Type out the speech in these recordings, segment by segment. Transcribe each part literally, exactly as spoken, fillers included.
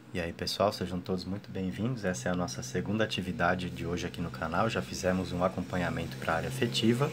E aí pessoal, sejam todos muito bem-vindos. Essa é a nossa segunda atividade de hoje aqui no canal. Já fizemos um acompanhamento para a área afetiva.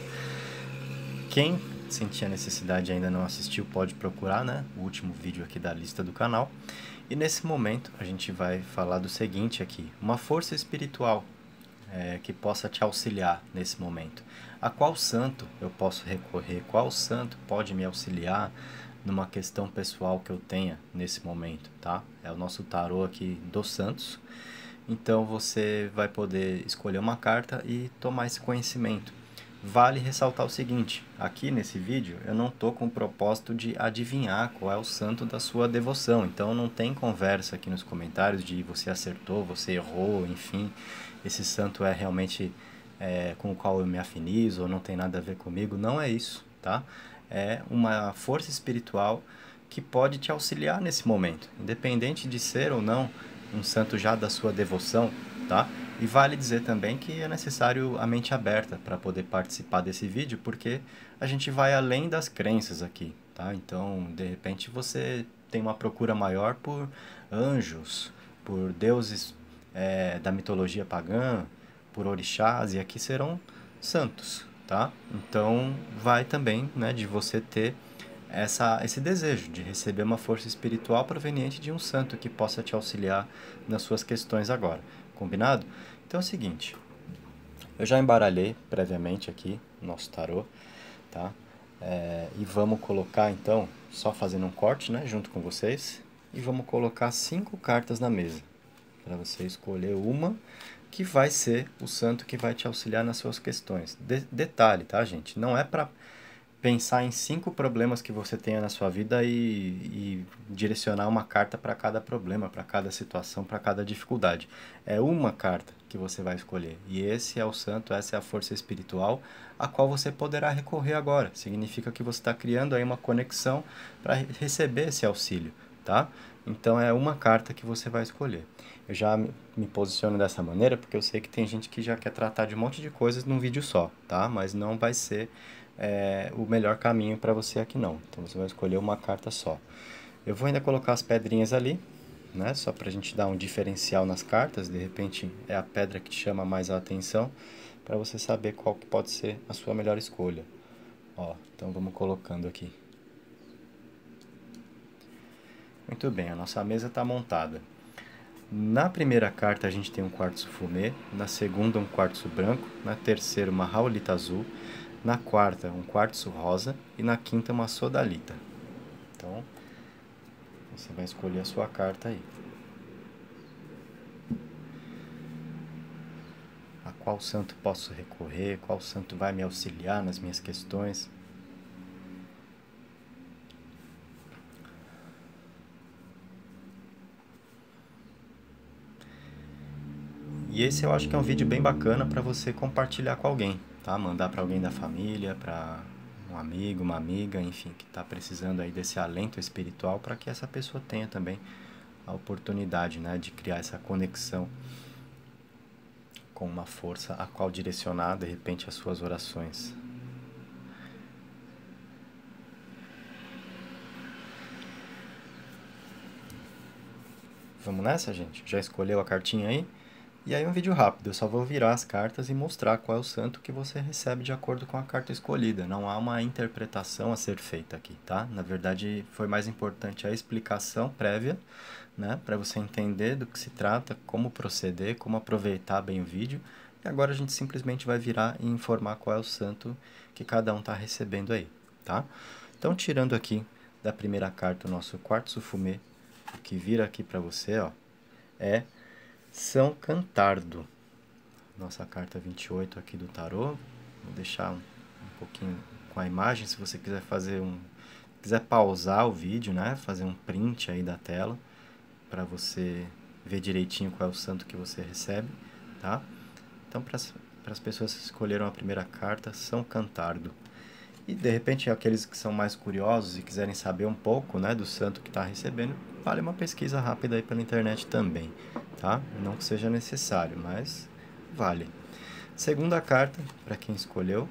Quem sentir a necessidade e ainda não assistiu pode procurar, né, o último vídeo aqui da lista do canal. E nesse momento a gente vai falar do seguinte aqui: uma força espiritual é, que possa te auxiliar nesse momento. A qual santo eu posso recorrer? Qual santo pode me auxiliar numa questão pessoal que eu tenha nesse momento, tá? É o nosso tarô aqui dos santos. Então você vai poder escolher uma carta e tomar esse conhecimento. Vale ressaltar o seguinte: aqui nesse vídeo eu não estou com o propósito de adivinhar qual é o santo da sua devoção, então não tem conversa aqui nos comentários de você acertou, você errou, enfim, esse santo é realmente é, com o qual eu me afinizo ou não tem nada a ver comigo. Não é isso, tá? É uma força espiritual que pode te auxiliar nesse momento, independente de ser ou não um santo já da sua devoção, tá? E vale dizer também que é necessário a mente aberta para poder participar desse vídeo, porque a gente vai além das crenças aqui, tá? Então, de repente, você tem uma procura maior por anjos, por deuses é, da mitologia pagã, por orixás, e aqui serão santos, tá? Então, vai também, né, de você ter essa, esse desejo de receber uma força espiritual proveniente de um santo que possa te auxiliar nas suas questões agora. Combinado? Então é o seguinte, eu já embaralhei previamente aqui o nosso tarô, tá? É, e vamos colocar então, só fazendo um corte, né, junto com vocês, e vamos colocar cinco cartas na mesa, para você escolher uma que vai ser o santo que vai te auxiliar nas suas questões. De detalhe, tá, gente? Não é para pensar em cinco problemas que você tenha na sua vida e, e direcionar uma carta para cada problema, para cada situação, para cada dificuldade. É uma carta que você vai escolher. E esse é o santo, essa é a força espiritual a qual você poderá recorrer agora. Significa que você está criando aí uma conexão para receber esse auxílio, tá? Então é uma carta que você vai escolher. Eu já me posiciono dessa maneira porque eu sei que tem gente que já quer tratar de um monte de coisas num vídeo só, tá? Mas não vai ser é, o melhor caminho para você aqui não. Então você vai escolher uma carta só. Eu vou ainda colocar as pedrinhas ali, né? Só para a gente dar um diferencial nas cartas. De repente é a pedra que te chama mais a atenção, para você saber qual que pode ser a sua melhor escolha. Ó, então vamos colocando aqui. Muito bem, a nossa mesa está montada. Na primeira carta a gente tem um quartzo fumê, na segunda um quartzo branco, na terceira uma raulita azul, na quarta um quartzo rosa e na quinta uma sodalita. Então, você vai escolher a sua carta aí. A qual santo posso recorrer? Qual santo vai me auxiliar nas minhas questões? E esse eu acho que é um vídeo bem bacana para você compartilhar com alguém, tá? Mandar para alguém da família, para um amigo, uma amiga, enfim, que está precisando aí desse alento espiritual, para que essa pessoa tenha também a oportunidade, né, de criar essa conexão com uma força a qual direcionar, de repente, as suas orações. Vamos nessa, gente? Já escolheu a cartinha aí? E aí um vídeo rápido, eu só vou virar as cartas e mostrar qual é o santo que você recebe de acordo com a carta escolhida. Não há uma interpretação a ser feita aqui, tá? Na verdade, foi mais importante a explicação prévia, né? Para você entender do que se trata, como proceder, como aproveitar bem o vídeo. E agora a gente simplesmente vai virar e informar qual é o santo que cada um está recebendo aí, tá? Então, tirando aqui da primeira carta o nosso quartzo fumê, o que vira aqui para você, ó, é São Cantardo. Nossa carta vinte e oito aqui do tarô. Vou deixar um, um pouquinho com a imagem, se você quiser fazer um... quiser pausar o vídeo, né? Fazer um print aí da tela, para você ver direitinho qual é o santo que você recebe, tá? Então, para as pessoas que escolheram a primeira carta, São Cantardo. E, de repente, aqueles que são mais curiosos e quiserem saber um pouco, né, do santo que está recebendo, vale uma pesquisa rápida aí pela internet também, tá? Não que seja necessário, mas vale. Segunda carta, para quem escolheu,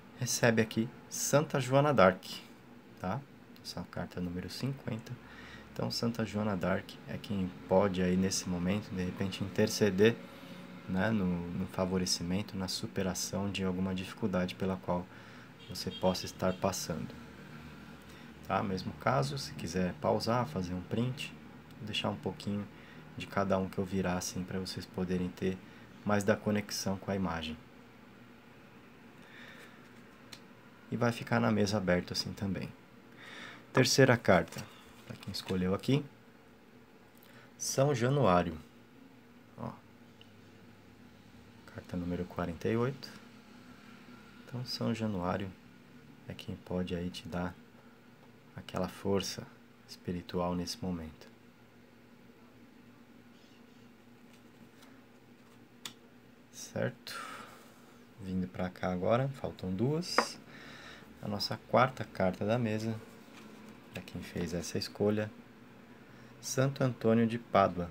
recebe aqui Santa Joana d'Arc, tá? Essa é a carta número cinquenta. Então, Santa Joana d'Arc é quem pode aí nesse momento, de repente, interceder, né, no, no favorecimento, na superação de alguma dificuldade pela qual você possa estar passando. Tá? Mesmo caso, se quiser pausar, fazer um print, vou deixar um pouquinho de cada um que eu virar assim para vocês poderem ter mais da conexão com a imagem. E vai ficar na mesa aberto assim também. Terceira carta, para quem escolheu aqui, São Januário. Ó, carta número quarenta e oito. Então, São Januário é quem pode aí te dar aquela força espiritual nesse momento. Certo? Vindo para cá agora, faltam duas. A nossa quarta carta da mesa, para quem fez essa escolha, Santo Antônio de Pádua.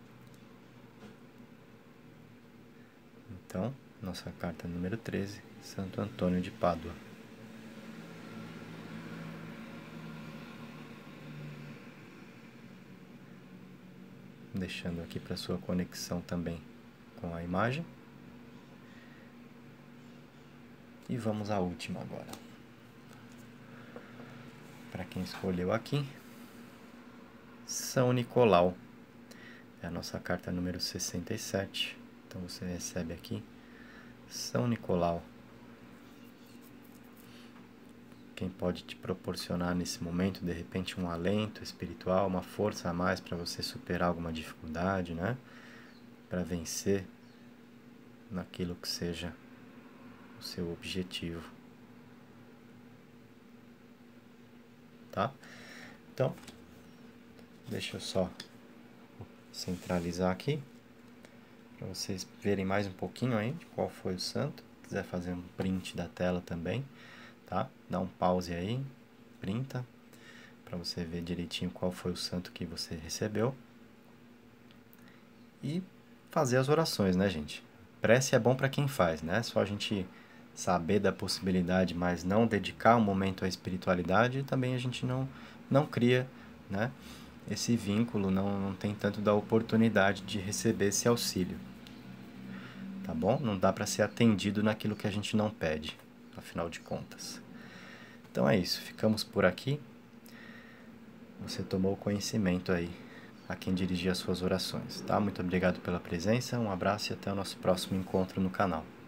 Então, nossa carta número treze, Santo Antônio de Pádua. Deixando aqui para sua conexão também com a imagem. E vamos à última agora. Para quem escolheu aqui, São Nicolau. É a nossa carta número sessenta e sete. Então você recebe aqui São Nicolau. Quem pode te proporcionar nesse momento, de repente, um alento espiritual, uma força a mais para você superar alguma dificuldade, né? Para vencer naquilo que seja o seu objetivo. Tá? Então, deixa eu só centralizar aqui, para vocês verem mais um pouquinho aí de qual foi o santo. Se quiser fazer um print da tela também, tá? Dá um pause aí, printa, para você ver direitinho qual foi o santo que você recebeu. E fazer as orações, né, gente? Prece é bom para quem faz, né? Só a gente saber da possibilidade, mas não dedicar um momento à espiritualidade, também a gente não, não cria, né, esse vínculo, não, não tem tanto da oportunidade de receber esse auxílio. Tá bom? Não dá para ser atendido naquilo que a gente não pede, afinal de contas. Então é isso, ficamos por aqui. Você tomou conhecimento aí a quem dirigir as suas orações, tá? Muito obrigado pela presença, um abraço e até o nosso próximo encontro no canal.